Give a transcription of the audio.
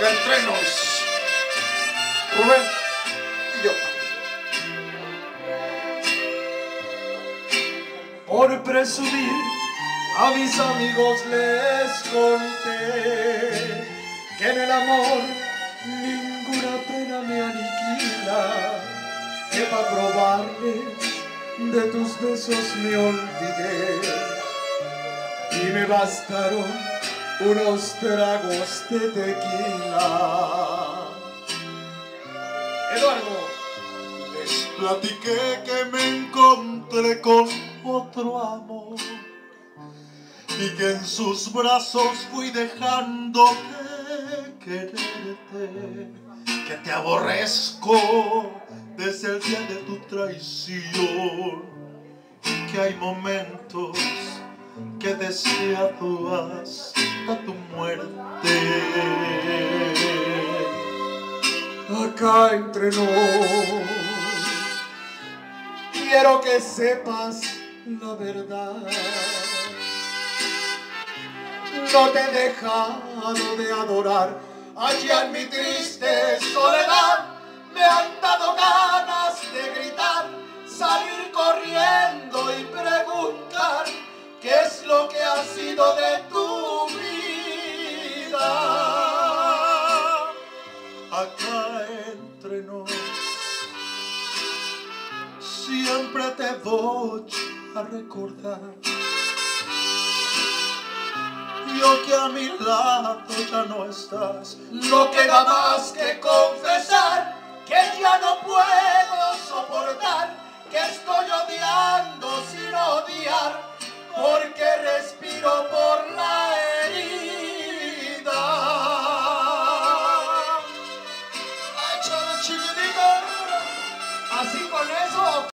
entre nos, Rubén y yo. Por presumir a mis amigos les conté que en el amor ninguna pena me aniquila, que para probarles de tus besos me olvidé y me bastaron unos tragos de tequila. Eduardo. Les platiqué que me encontré con otro amor y que en sus brazos fui dejando de quererte, que te aborrezco desde el día de tu traición, que hay momentos que he deseado hasta tu muerte. Acá entre nos, quiero que sepas la verdad. No te he dejado de adorar. Allá en mi triste soledad me han dado ganas de gritar, salir corriendo y preguntar qué es lo que ha sido de tu vida. Acá entre nos, siempre te voy a recordar. Yo que a mi lado ya no estás, No queda más que confesar que ya no puedo soportar, que estoy odiando sin odiar, porque respiro por la herida. ¡Ay, chale, chiquitito! Así con eso.